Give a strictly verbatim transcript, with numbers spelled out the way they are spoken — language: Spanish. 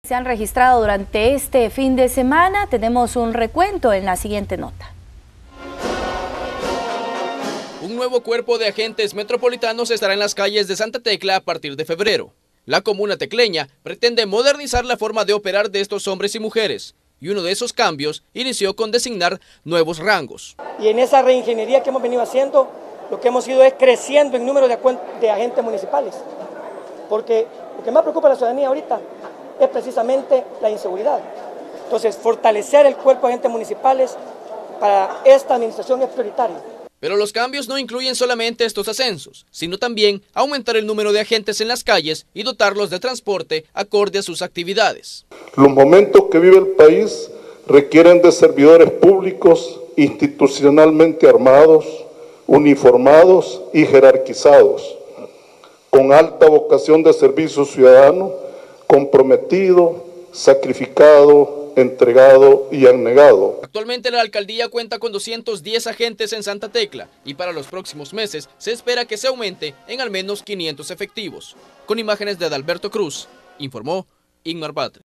Se han registrado durante este fin de semana. Tenemos un recuento en la siguiente nota. Un nuevo cuerpo de agentes metropolitanos estará en las calles de Santa Tecla a partir de febrero. La comuna tecleña pretende modernizar la forma de operar de estos hombres y mujeres, y uno de esos cambios inició con designar nuevos rangos. Y en esa reingeniería que hemos venido haciendo, lo que hemos ido es creciendo en número de, de agentes municipales, porque lo que más preocupa a la ciudadanía ahorita es precisamente la inseguridad. Entonces, fortalecer el cuerpo de agentes municipales para esta administración es prioritario. Pero los cambios no incluyen solamente estos ascensos, sino también aumentar el número de agentes en las calles y dotarlos de transporte acorde a sus actividades. Los momentos que vive el país requieren de servidores públicos institucionalmente armados, uniformados y jerarquizados, con alta vocación de servicio ciudadano, comprometido, sacrificado, entregado y abnegado. Actualmente la alcaldía cuenta con doscientos diez agentes en Santa Tecla y para los próximos meses se espera que se aumente en al menos quinientos efectivos. Con imágenes de Adalberto Cruz, informó Ingmar Patre.